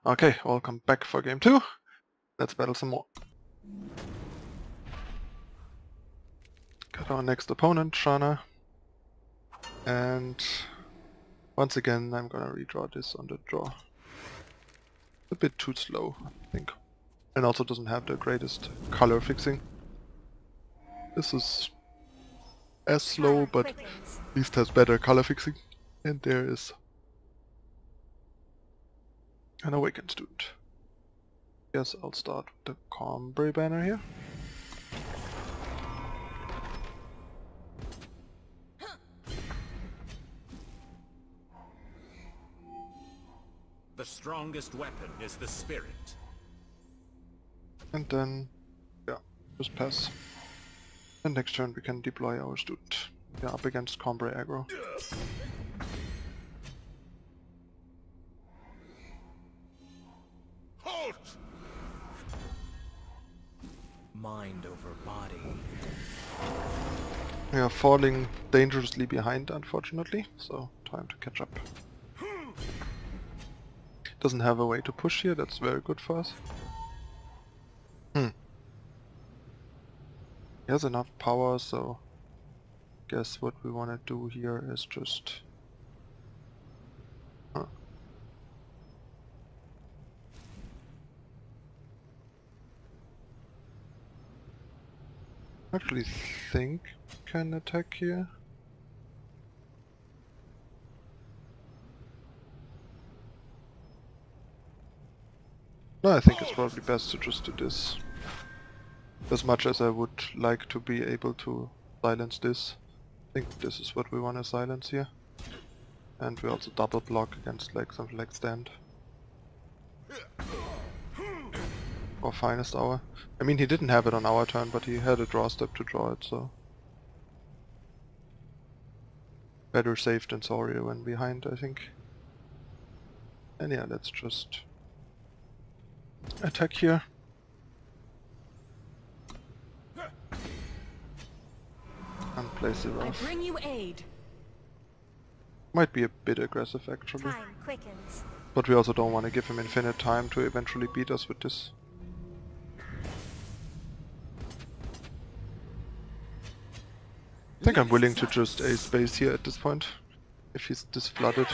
Okay, welcome back for game 2. Let's battle some more. Got our next opponent, Shana. And once again I'm gonna redraw this on the draw. A bit too slow, I think. And also doesn't have the greatest color fixing. This is as slow, but at least has better color fixing. And there is an Awakened Student. Guess I'll start with the Cambrai banner here. The strongest weapon is the spirit. And then, yeah, just pass. And next turn we can deploy our student. We are up against Cambrai aggro. Halt! Mind over body. We are falling dangerously behind, unfortunately, so time to catch up. Doesn't have a way to push here, that's very good for us. He has enough power, so guess what we want to do here is just... Actually think can attack here. No, I think it's probably best to just do this. As much as I would like to be able to silence this, I think this is what we want to silence here. And we also double block against like something like stand. Or finest hour. I mean, he didn't have it on our turn, but he had a draw step to draw it, so... Better safe than sorry when behind, I think. And yeah, let's just... attack here. And place it I off. bring you aid. Might be a bit aggressive actually. Time quickens. But we also don't want to give him infinite time to eventually beat us with this. I think I'm willing to just ace base here at this point, if he's this flooded.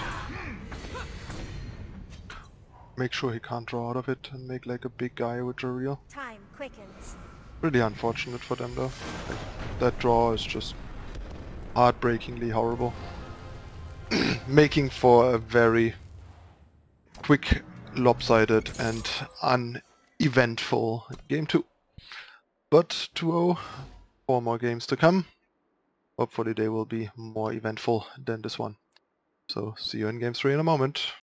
Make sure he can't draw out of it and make like a big guy with a reel. Time quickens. Really unfortunate for them though. Like, that draw is just heartbreakingly horrible. Making for a very quick, lopsided and uneventful game 2. But 2-0, 4 more games to come. Hopefully they will be more eventful than this one. So see you in game 3 in a moment.